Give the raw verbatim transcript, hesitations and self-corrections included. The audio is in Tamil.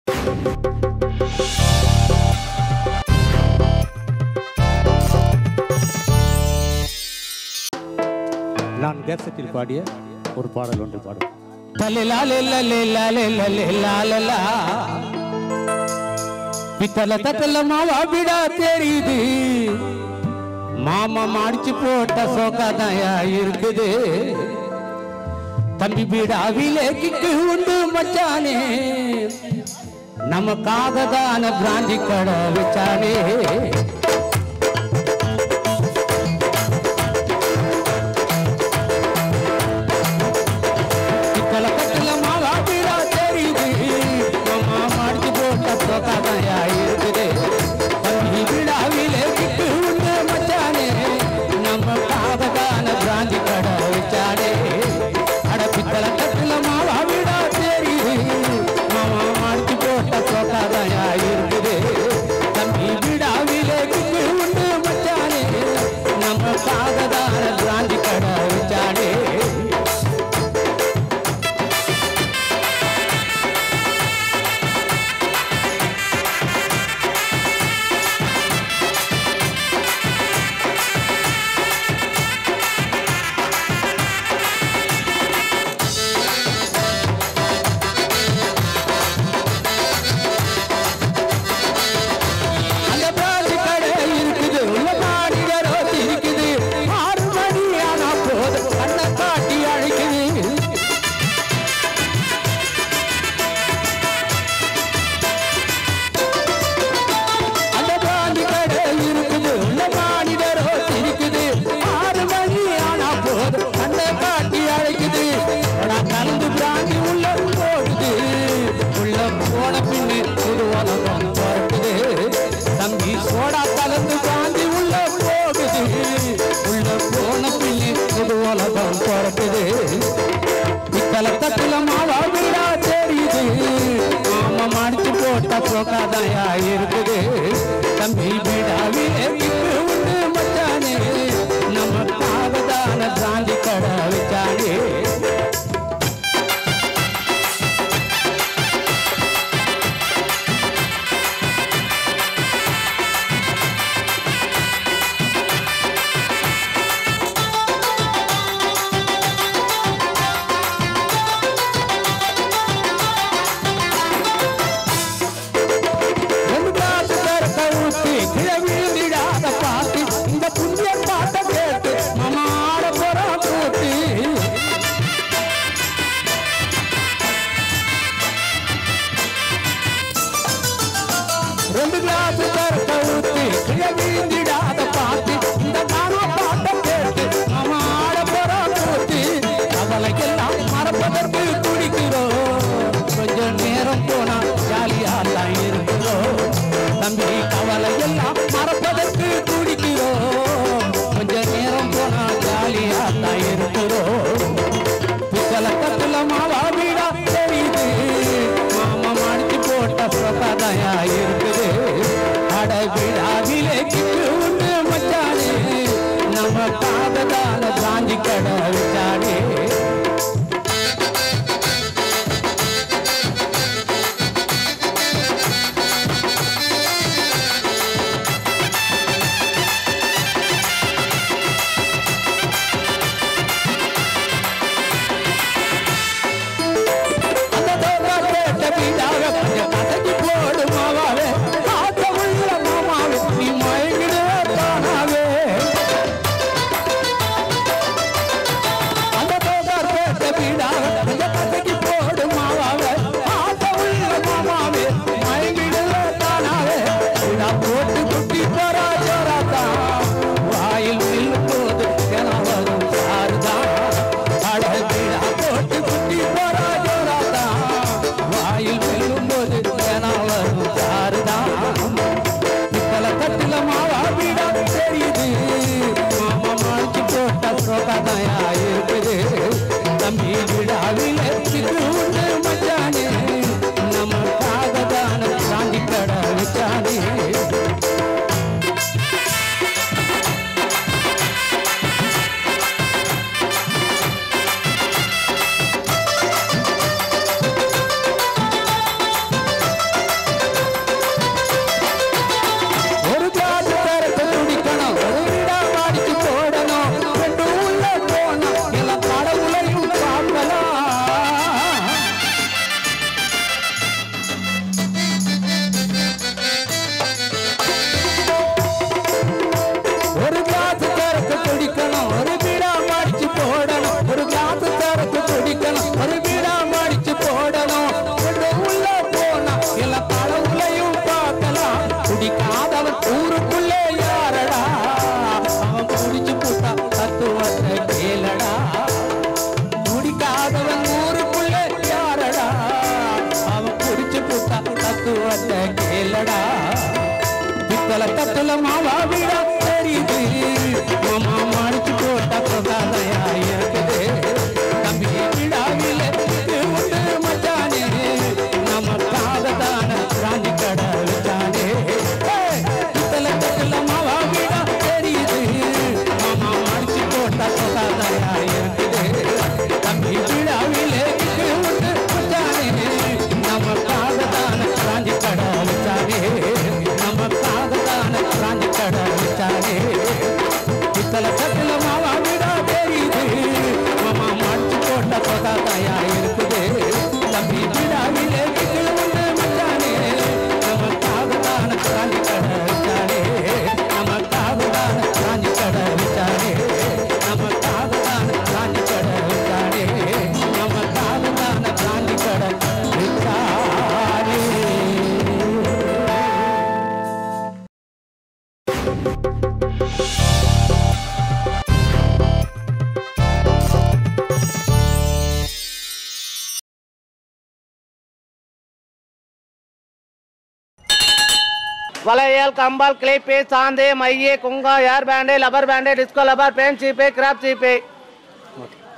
நான் கேசட்டில் பாடிய ஒரு பாடல் ஒன்று பாடும். பித்தல தத்தல மாவா விடா தெரியுது, மாமா மாடிச்சு போட்ட சோகாதாயா இருக்குது. தம்பி பீடாவிலே கிக்கு உண்டு மச்சானே, நமக்காக தான பிராந்தி கடை வச்சானே. சோகாதாயா இருக்குது, தம்பி பீடாவிலே கிக்கு உண்டு மச்சானே, நமக்காக தான பிராந்தி கடை வச்சானே. ரெண்டு கிளாஸ் கருத்த ஊத்தி கிழவிந்திடாத பாத்தி, இந்த காண பாட்ட கேட்டு மாமா ஆட போறா கூத்தி. அவளைக்கெல்லாம் மறப்பதற்கு குடிக்கிறோம், கொஞ்சம் நேரம் போனா ஜாலியாலாம் இருக்கிறோம். தம்பி கவலையெல்லாம் மறப்பதற்கு குடிக்கிறோம், கொஞ்சம் நேரம் போனா ஜாலியாலாம் இருக்கிறோம். பித்தல தத்துல மாவா வீடா தெரியுது, மாமா மாடிச்சு போட்ட சோகாதாயா இருக்குது. அடவிடாவிலே கிக்கு உண்டு மச்சானே, நமக்காக தான பிராந்தி கடை வச்சானே. தத்துவத்தை கேளடா பித்தளை தட்டுல மாவா விடா தெரியுது மாமா மடிச்சு போட்ட கொண்டாதையா இருக்குது தம்பி விடாவில உண்டு மச்சானே நமக்காக தான ராணி கடை வச்சானே பித்தளை தட்டுல மாவா விடா தெரியுது மாமா மடிச்சு போட்ட கொண்டாதையா இருக்குது தம்பி விடாவில உண்டு மச்சானே நமக்காக தான ராணி கடை வச்சானே நமக்காக தான ராணி கடை வச்சானே பித்தளை தட்டுல மாவா விடா தெரியுது மாமா மடிச்சு போட்ட கொண்டாதையா இருக்குது தம்பி விடாவில உண்டு மச்சானே நமக்காக தான ராணி கடை வச்சானே நமக்காக தான ராணி கடை வச்சானே நமக்காக தான ராணி கடை வச்சானே நமக்காக தான ராணி கடை வச்சானே. वलायल कंबल क्लिप सांदे मइये कुंगा यार बैंडे लबर बैंडे डिस्को लबर पेन चीपे क्रैप चीपे